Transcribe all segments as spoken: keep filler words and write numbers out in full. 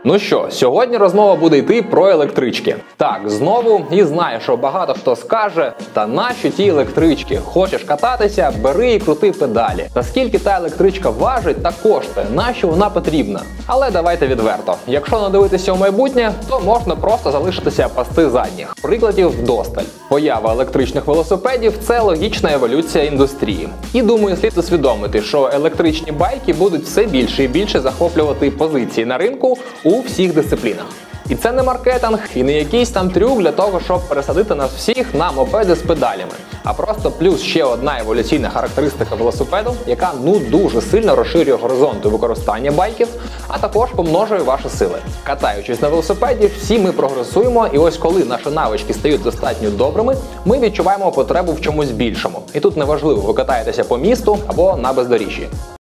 Ну що, сьогодні розмова буде йти про електрички. Так, знову, і знаю, що багато хто скаже, та нащо ті електрички? Хочеш кататися, бери і крути педалі. Та скільки та електричка важить та коштує, нащо вона потрібна? Але давайте відверто. Якщо не дивитися у майбутнє, то можна просто залишитися пасти задніх. Прикладів вдосталь. Поява електричних велосипедів – це логічна еволюція індустрії. І думаю, слід усвідомити, що електричні байки будуть все більше і більше захоплювати позиції на ринку у всіх дисциплінах. І це не маркетинг, і не якийсь там трюк для того, щоб пересадити нас всіх на мопеди з педалями. А просто плюс ще одна еволюційна характеристика велосипеду, яка ну дуже сильно розширює горизонти використання байків, а також помножує ваші сили. Катаючись на велосипеді, всі ми прогресуємо, і ось коли наші навички стають достатньо добрими, ми відчуваємо потребу в чомусь більшому. І тут неважливо, ви катаєтеся по місту або на бездоріжжі.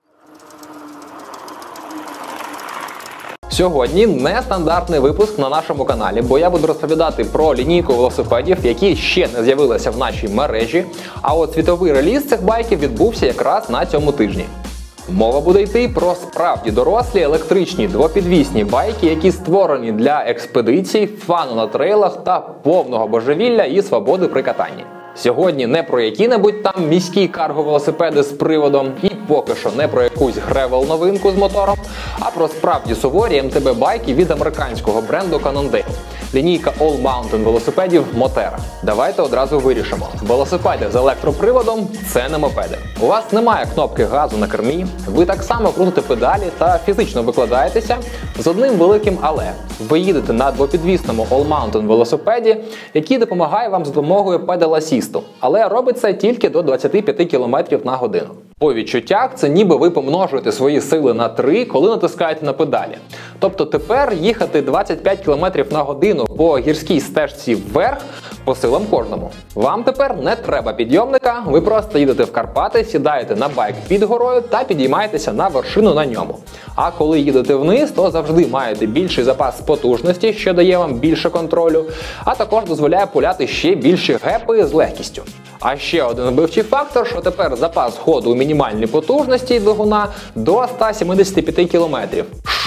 Сьогодні нестандартний випуск на нашому каналі, бо я буду розповідати про лінійку велосипедів, які ще не з'явилися в нашій мережі, а от світовий реліз цих байків відбувся якраз на цьому тижні. Мова буде йти про справді дорослі електричні двопідвісні байки, які створені для експедицій, фану на трейлах та повного божевілля і свободи при катанні. Сьогодні не про які-небудь там міські карго-велосипеди з приводом і поки що не про якусь гревел-новинку з мотором, а про справді суворі ем те бе-байки від американського бренду Cannondale. Лінійка All Mountain велосипедів Moterra. Давайте одразу вирішимо. Велосипеди з електроприводом – це не мопеди. У вас немає кнопки газу на кермі, ви так само крутите педалі та фізично викладаєтеся з одним великим але. Ви їдете на двопідвісному All Mountain велосипеді, який допомагає вам з допомогою педал-асісту, але робить це тільки до двадцяти п'яти кілометрів на годину. По відчуттях це ніби ви помножуєте свої сили на три, коли натискаєте на педалі. Тобто тепер їхати двадцять п'ять кілометрів на годину по гірській стежці вверх по силам кожному. Вам тепер не треба підйомника, ви просто їдете в Карпати, сідаєте на байк під горою та підіймаєтеся на вершину на ньому. А коли їдете вниз, то завжди маєте більший запас потужності, що дає вам більше контролю, а також дозволяє пуляти ще більші гепи з легкістю. А ще один вбивчий фактор, що тепер запас ходу у мінімальній потужності двигуна до ста сімдесяти п'яти кілометрів.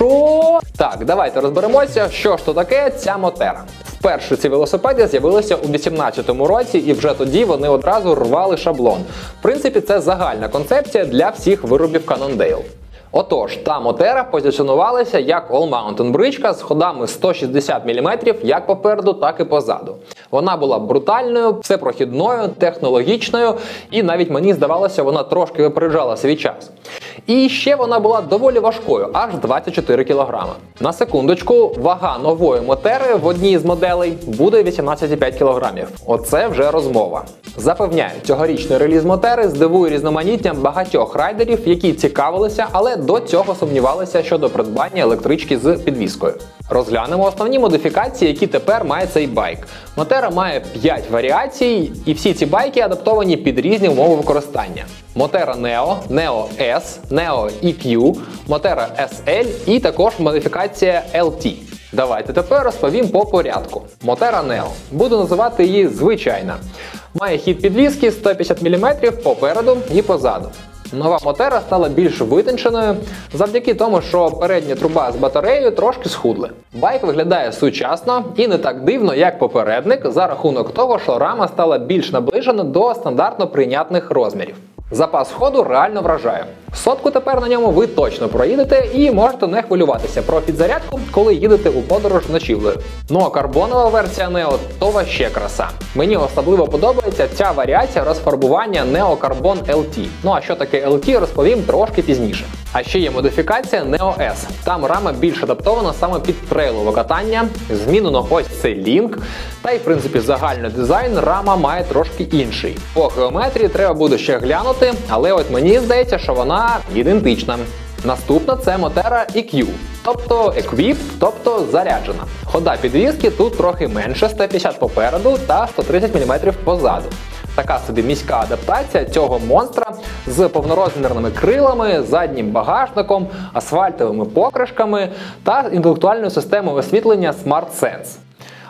Що? Так, давайте розберемося, що ж то таке ця Moterra. Вперше ці велосипеди з'явилися у вісімнадцятому році, і вже тоді вони одразу рвали шаблон. В принципі, це загальна концепція для всіх виробів Cannondale. Отож, та Moterra позиціонувалася як All Mountain бричка з ходами сто шістдесят міліметрів як попереду, так і позаду. Вона була брутальною, всепрохідною, технологічною і навіть мені здавалося, вона трошки випереджала свій час. І ще вона була доволі важкою, аж двадцять чотири кілограми. На секундочку, вага нової Moterra в одній з моделей буде вісімнадцять цілих п'ять десятих кілограмів. Оце вже розмова. Запевняю, цьогорічний реліз Moterra здивує різноманіттям багатьох райдерів, які цікавилися, але до цього сумнівалися щодо придбання електрички з підвіскою. Розглянемо основні модифікації, які тепер має цей байк. Moterra має п'ять варіацій, і всі ці байки адаптовані під різні умови використання. Moterra Neo, Neo S, Neo і кью, Moterra ес ель і також модифікація ел ті. Давайте тепер розповім по порядку. Moterra Neo. Буду називати її звичайна. Має хід підвіски сто п'ятдесят міліметрів попереду і позаду. Нова Moterra стала більш витонченою завдяки тому, що передня труба з батареєю трошки схудли. Байк виглядає сучасно і не так дивно, як попередник, за рахунок того, що рама стала більш наближена до стандартно прийнятних розмірів. Запас ходу реально вражає. Сотку тепер на ньому ви точно проїдете і можете не хвилюватися про підзарядку, коли їдете у подорож ночівлею. Ну а карбонова версія Neo – то вообще краса. Мені особливо подобається ця варіація розфарбування Neo Carbon ел ті. Ну а що таке ел ті, розповім трошки пізніше. А ще є модифікація Neo S. Там рама більш адаптована саме під трейлове катання, змінено ось цей лінк, та й в принципі загальний дизайн рама має трошки інший. По геометрії треба буде ще глянути, але от мені здається, що вона ідентична. Наступна це Moterra і кью, тобто Equip, тобто заряджена. Хода підвіски тут трохи менше, сто п'ятдесят попереду та сто тридцять міліметрів позаду. Така собі міська адаптація цього монстра з повнорозмірними крилами, заднім багажником, асфальтовими покришками та інтелектуальною системою освітлення Smart Sense.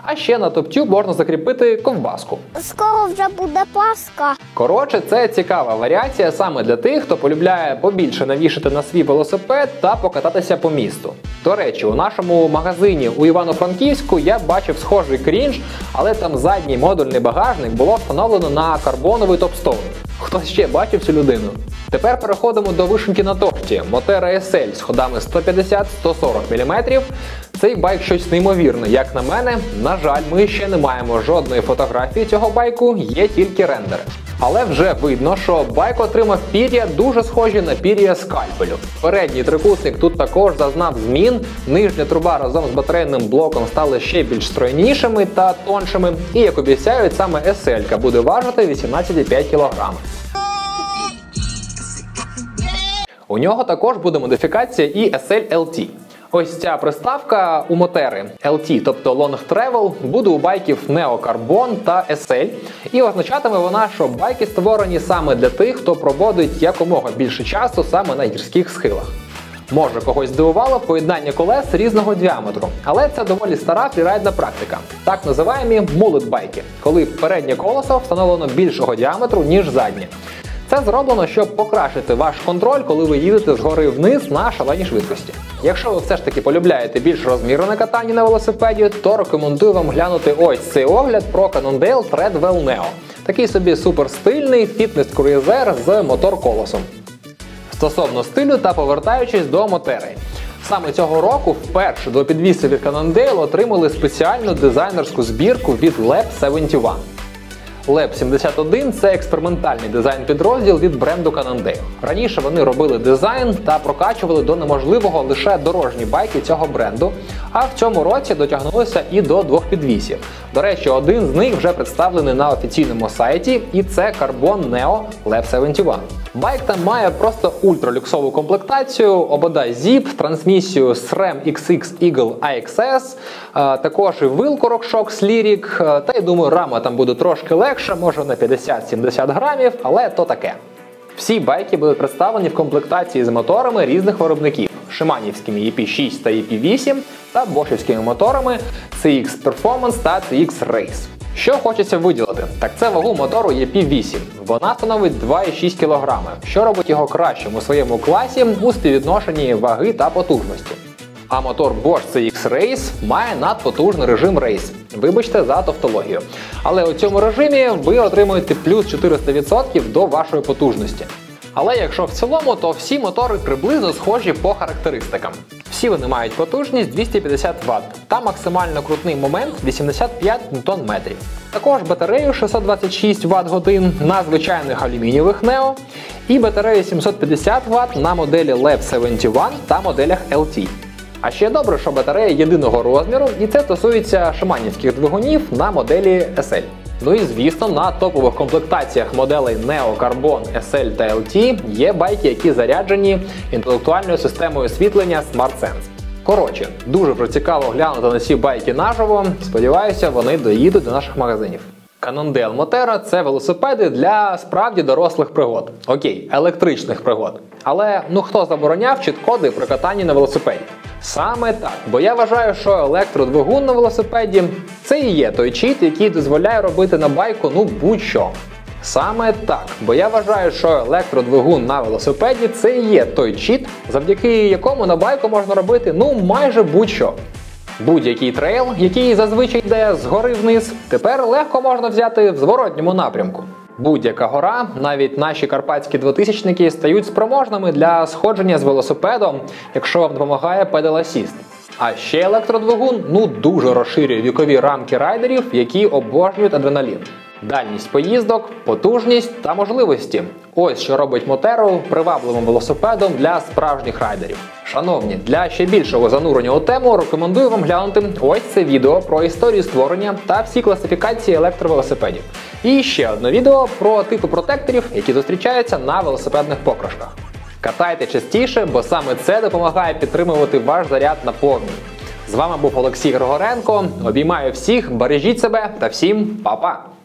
А ще на топ-тюб можна закріпити ковбаску. Скоро вже буде Пасха. Коротше, це цікава варіація саме для тих, хто полюбляє побільше навішати на свій велосипед та покататися по місту. До речі, у нашому магазині у Івано-Франківську я бачив схожий крінж, але там задній модульний багажник було встановлено на карбоновий топстоун. Хтось ще бачив цю людину? Тепер переходимо до вишеньки на торті. Мотера ес ель з ходами сто п'ятдесят - сто сорок міліметрів. Цей байк щось неймовірне, як на мене. На жаль, ми ще не маємо жодної фотографії цього байку, є тільки рендери. Але вже видно, що байк отримав пір'я дуже схожі на пір'я скальпелю. Передній трикутник тут також зазнав змін, нижня труба разом з батарейним блоком стали ще більш стройнішими та тоншими. І, як обіцяють, саме ес ель буде важити вісімнадцять цілих п'ять кілограма. У нього також буде модифікація і ес ель ел ті. Ось ця приставка у мотери ел ті, тобто Long Travel, буде у байків Neo Carbon та ес ель. І означатиме вона, що байки створені саме для тих, хто проводить якомога більше часу саме на гірських схилах. Може, когось здивувало поєднання колес різного діаметру, але це доволі стара фрірайдна практика. Так називаємо мулет-байки, коли переднє колесо встановлено більшого діаметру, ніж заднє. Це зроблено, щоб покращити ваш контроль, коли ви їдете згори вниз на шаленій швидкості. Якщо ви все ж таки полюбляєте більш розмірене катання на велосипеді, то рекомендую вам глянути ось цей огляд про Cannondale Treadwell Neo. Такий собі суперстильний фітнес-круїзер з мотор-колесом. Стосовно стилю та повертаючись до мотери. Саме цього року вперше до підвіси від Cannondale отримали спеціальну дизайнерську збірку від леб сімдесят один. леб сімдесят один – це експериментальний дизайн-підрозділ від бренду Cannondale. Раніше вони робили дизайн та прокачували до неможливого лише дорожні байки цього бренду, а в цьому році дотягнулися і до двох підвісів. До речі, один з них вже представлений на офіційному сайті, і це Carbon Neo леб сімдесят один. Байк там має просто ультралюксову комплектацію, обода зіп, трансмісію срем ікс ікс Eagle ай ікс ес, також і вилку RockShox Lyric, та я думаю, рама там буде трошки легша, може на п'ятдесят - сімдесят грамів, але то таке. Всі байки будуть представлені в комплектації з моторами різних виробників: шиманівськими і пі шість та і пі вісім та бошівськими моторами сі ікс Performance та сі ікс Race. Що хочеться виділити? Так це вагу мотору і пі вісім. Вона становить два цілих шість кілограми, що робить його кращим у своєму класі у співвідношенні ваги та потужності. А мотор Bosch сі ікс Race має надпотужний режим Race. Вибачте за тавтологію. Але у цьому режимі ви отримуєте плюс чотириста відсотків до вашої потужності. Але якщо в цілому, то всі мотори приблизно схожі по характеристикам. Всі вони мають потужність двісті п'ятдесят ватт та максимально крутний момент вісімдесят п'ять ньютон метрів. Також батарею шістсот двадцять шість ватт-годин на звичайних алюмінієвих Neo і батарею сімсот п'ятдесят ватт на моделі леб сімдесят один та моделях ел ті. А ще добре, що батарея єдиного розміру, і це стосується шиманівських двигунів на моделі ес ель. Ну і звісно, на топових комплектаціях моделей Neo, Carbon, ес ель та ел ті є байки, які заряджені інтелектуальною системою освітлення SmartSense. Коротше, дуже вже цікаво глянути на ці байки наживо, сподіваюся, вони доїдуть до наших магазинів. Cannondale Moterra – це велосипеди для справді дорослих пригод. Окей, електричних пригод. Але ну хто забороняв чіт-коди при катанні на велосипеді? Саме так, бо я вважаю, що електродвигун на велосипеді – це і є той чіт, який дозволяє робити на байку ну будь-що. Саме так, бо я вважаю, що електродвигун на велосипеді – це і є той чіт, завдяки якому на байку можна робити ну майже будь-що. Будь-який трейл, який зазвичай йде згори вниз, тепер легко можна взяти в зворотньому напрямку. Будь-яка гора, навіть наші карпатські двотисячники, стають спроможними для сходження з велосипедом, якщо вам допомагає Pedal Assist. А ще електродвигун ну дуже розширює вікові рамки райдерів, які обожнюють адреналін. Дальність поїздок, потужність та можливості. Ось що робить Мотеру привабливим велосипедом для справжніх райдерів. Шановні, для ще більшого занурення у тему рекомендую вам глянути ось це відео про історію створення та всі класифікації електровелосипедів. І ще одне відео про типи протекторів, які зустрічаються на велосипедних покришках. Катайте частіше, бо саме це допомагає підтримувати ваш заряд на повній. З вами був Олексій Григоренко. Обіймаю всіх, бережіть себе та всім па-па!